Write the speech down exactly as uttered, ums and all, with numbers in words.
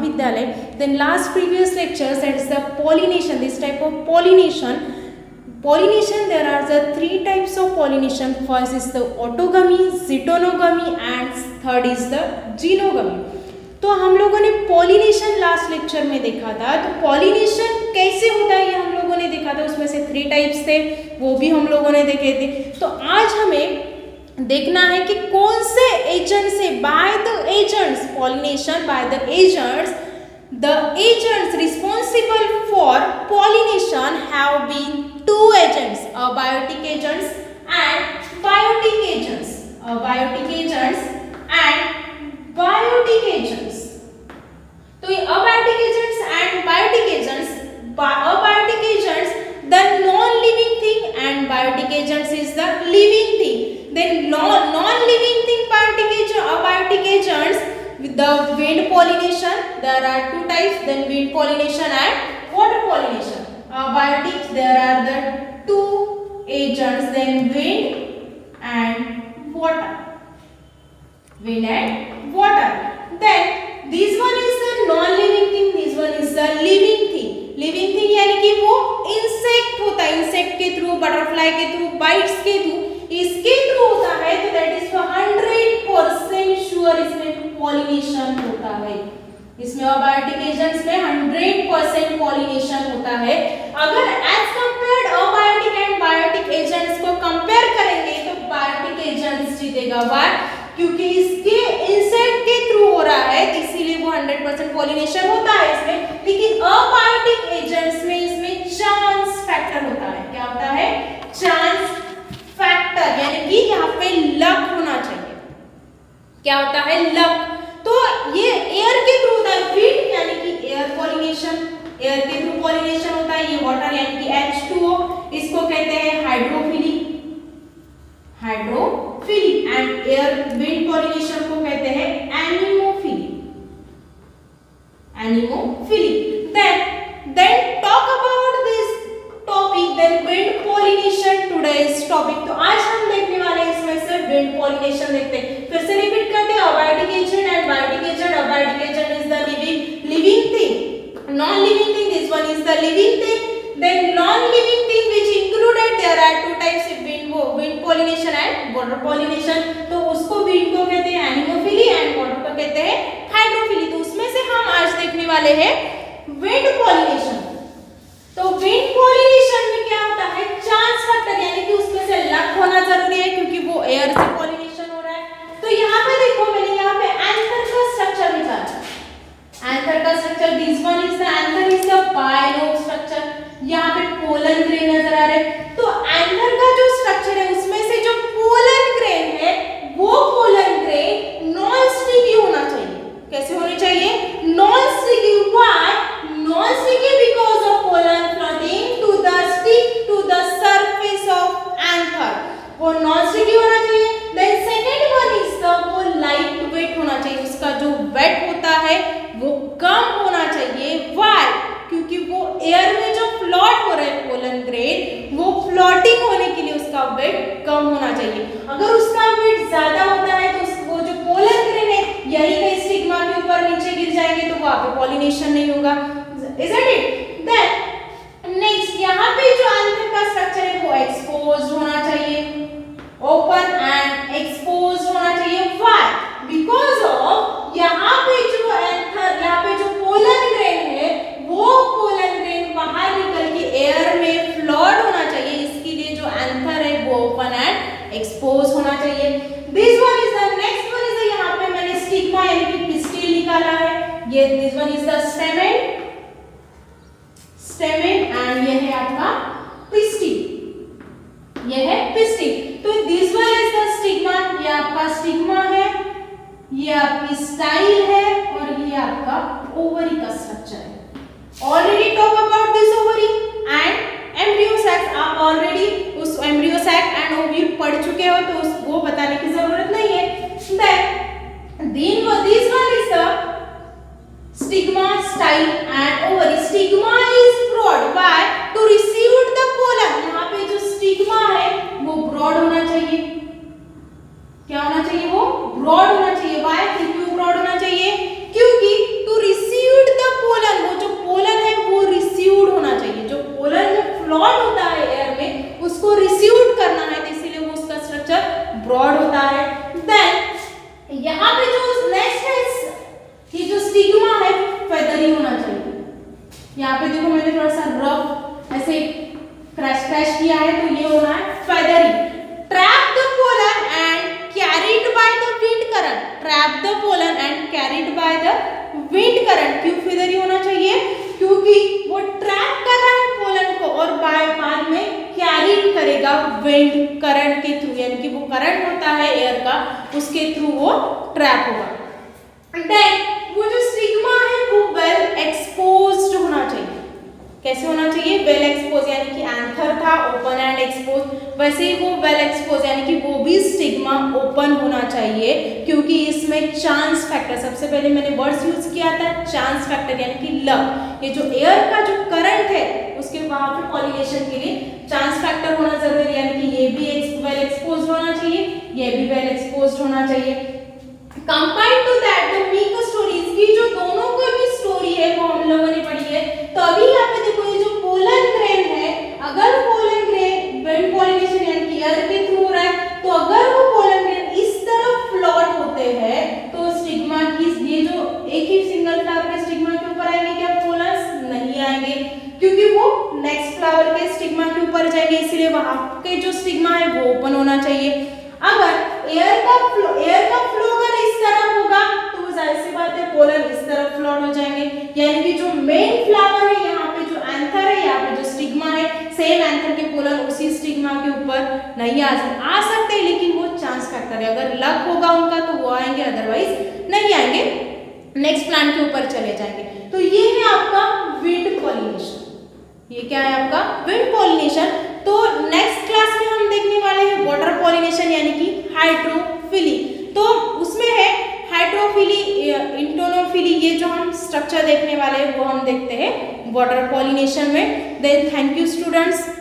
महाविद्यालय. Then last previous lectures, that is the pollination, this type of pollination. Pollination, there are the three types of pollination. First is the autogamy, zytonogamy and third is the genogamy. तो हम लोगों ने pollination last lecture में देखा था. तो pollination कैसे होता है ये हम लोगों ने देखा था. उसमें से थ्री टाइप्स थे, वो भी हम लोगों ने देखे थे. तो आज हमें देखना है कि कौन से एजेंट से, by the agents, pollination by the agents, the agents responsible for pollination have been two agents, abiotic agents and biotic agents, abiotic agents and biotic agents. तो ये abiotic agents and biotic agents, abiotic agents the non-living thing and biotic agents is the living thing. Then non non-living thing biotic agent, abiotic agents with the wind pollination, there are two types, then wind pollination and water pollination. Abiotic, there are the two agents, then wind and water, wind and water. Then this one is the non-living thing, this one is the living thing. living thing यानी कि वो insect होता है, insect के through, butterfly के through, बाइट्स के through, इसके थ्रू होता है. तो that is hundred percent sure इसमें पॉलिनेशन होता है. इसमें अबायोटिक एजेंट्स में हंड्रेड परसेंट पॉलिनेशन होता है. अगर as compared abiotic and biotic agents को कंपेयर करेंगे तो बायोटिक एजेंट्स जीतेगा. वाई? क्योंकि इसके इंसेक्ट के थ्रू हो रहा है, इसीलिए वो हंड्रेड परसेंट पॉलिनेशन होता है इसमें. लेकिन अबायोटिक एजेंट्स में इसमें चांस फैक्टर होता है. क्या होता है? चांस फैक्टर, यानी कि यहाँ पे लक होना चाहिए. क्या होता है? लक. तो ये एयर के थ्रू होता है, विंड यानी कि एयर पॉलिनेशन, एयर के थ्रू पॉलिनेशन होता है. ये वाटर यानी कि एच टू ओ, इसको कहते हैं hydrophily, hydrophily. And air wind pollination को कहते हैं anemophily, anemophily. Then then talk about this topic, then wind pollination today's topic. तो आज हम देखने वाले हैं इसमें से विंड पॉलिनेशन देखते हैं. फिर से रिपीट करते हैं. Abiotic agent and biotic agent. Abiotic agent is the living living thing, non living thing, this one is the living thing. Then non living thing which included, there are two types, wind wind pollination and water pollination. तो उसको wind को कहते हैं anemophily and water को कहते हैं hydrophily. तो उसमें से हम आज देखने वाले हैं विंड पॉलिनेशन. तो विंड पॉलिनेशन में क्या होता है? चांस फैक्टर, यानी कि उसमें से लक होना जरूरी है क्योंकि वो एयर से पॉलिनेशन हो रहा है. तो यहाँ पे देखो, मैंने यहाँ पे एंथर का स्ट्रक्चर निकाला. एंथर का structure, this one is the anther is the bilobe structure. यहाँ पे पोलन ग्रेन नजर आ रहे हैं. तो एंथर का जो स्ट्रक्चर है उसमें से जो पोलन ग्रेन है वो पोलन ग्रेन नॉन स्टिकी होना चाहिए. कैसे होनी चाहिए? Non sticky. Why non sticky? Because of pollen floating to the stick to the surface of anther. वो नॉन स्टिकी होना चाहिए. Then second one is the वो लाइट वेट होना चाहिए. उसका जो वेट होता है वो कम होना चाहिए. व्हाई? क्योंकि वो एयर में जो फ्लोट हो रहे हैं पोलन ग्रेन, वो फ्लोटिंग होने के लिए उसका वेट कम होना चाहिए. अगर उसका वेट ज्यादा होता है तो वो जो पोलन ग्रेन है यही कहीं स्टिग्मा के ऊपर नीचे गिर जाएंगे तो वहां पे पॉलिनेशन नहीं होगा. Isn't it? Then next, यहाँ पे जो एंथर का स्ट्रक्चर है वो एक्सपोज्ड होना चाहिए, ओपन एंड एक्सपोज्ड होना चाहिए. Why? Because of यहाँ पे जो एंथर, यहाँ पे जो पोलन ग्रेन है वो पोलन ग्रेन बाहर निकल के एयर में फ्लोट होना चाहिए. इसके लिए जो एंथर है वो ओपन एंड एक्सपोज होना चाहिए. This one is the next one is, यहाँ पे मैंने स्टिग्मा यानी कि पिस्टिल निकाला है. ये this one is the stamen, stamen and ये है आपका पिस्टिल, ये है पिस्टिल. तो this one is the stigma, ये आपका स्टिग्मा है, ये आपकी स्टाइल है और ये आपका ओवरी का स्ट्रक्चर है. Already talk about this ovary and embryo sac. आप ऑलरेडी उस एम्ब्रियो सैक एंड ओव्यूल पढ़ चुके हो तो उस वो बताने की जरूरत नहीं है. Then this one is the stigma, style and ovary. Stigma is broad. Why? To receive the pollen. यहाँ पे जो stigma है वो broad होना चाहिए. क्या होना चाहिए? वो broad होना चाहिए. Why? क्यों broad होना चाहिए? क्योंकि to receive ब्रॉड होता है। देन यहाँ पे जो नेक्स्ट है, ये जो स्टिग्मा है फेदरी होना चाहिए। यहाँ पे देखो मैंने थोड़ा सा रफ ऐसे क्रैश क्रैश किया है, तो ये होना है feathery. Trap the pollen and carried by the wind current, trap the pollen and carried by the wind current. क्यों फेदरी होना चाहिए? क्योंकि वो ट्रैप कर रहा है पोलन को और बाय बाद में कैरी करेगा विंड करंट के थ्रू, यानी कि वो करंट होता है एयर का, उसके थ्रू वो ट्रैप होगा। देन वो जो स्टिग्मा है वो वेल एक्सपोज्ड होना चाहिए। कैसे होना चाहिए? वेल एक्सपोज, यानी कि एंथर था ओपन एंड एक्सपोज, वैसे ही वो वेल एक्सपोज यानी कि वो भी स्टिग्मा ओपन होना चाहिए, क्योंकि इसमें चांस फैक्टर, सबसे पहले मैंने वर्ड्स यूज किया था चांस फैक्टर यानी कि लक, ये जो एयर का जो करंट है उसके वहां पे पॉलिनेशन के लिए चांस फैक्टर होना जरूरी है, यानी कि ये भी वेल एक्सपोज होना चाहिए, ये भी वेल एक्सपोज होना चाहिए। Combined to that the meek stories की जो दोनों की भी स्टोरी है वो हम लोगों ने पढ़ी है। तो अभी यहाँ पे देखो ये जो पोलन ग्रेन है, अगर पोलन ग्रेन विंड पॉलिनेशन यानी कि एयर के थ्रू हो रहा है, तो अगर वो पोलन ग्रेन इस तरफ फ्लॉट होते हैं तो स्टिग्मा की ये जो एक ही सिंगल फ्लावर के स्टिग्मा के ऊपर आएंगे क्या पोलन्स? नहीं आएंगे, क्योंकि वो नेक्स्ट फ्लावर के स्टिग्मा के ऊपर जाएंगे, इसलिए वहां के जो स्टिग्मा है वो ओपन होना चाहिए। अगर एयर का फ्लो एयर का फ्लो अगर इस तरफ होगा तो जाहिर सी बात है पोलन इस तरफ फ्लॉट हो जाएंगे, यानी कि जो मेन फ्लावर है यहाँ पे जो एंथर है, यहाँ पे जो स्टिग्मा है, सेम एंथर के पोलन उसी स्टिग्मा के ऊपर नहीं आ सकते आ सकते लेकिन वो चांस फैक्टर है, अगर लक होगा उनका तो वो आएंगे, अदरवाइज नहीं आएंगे, नेक्स्ट प्लांट के ऊपर चले जाएंगे। तो ये है आपका विंड पॉलिनेशन, ये क्या है आपका विंड पॉलिनेशन। तो नेक्स्ट क्लास में हम देखने वाले हैं वाटर पॉलिनेशन यानी कि हाइड्रोफिली। तो उसमें है हाइड्रोफिली, इंटोनोफिली, ये जो हम स्ट्रक्चर देखने वाले हैं वो हम देखते हैं वाटर पॉलिनेशन में। Then thank you students.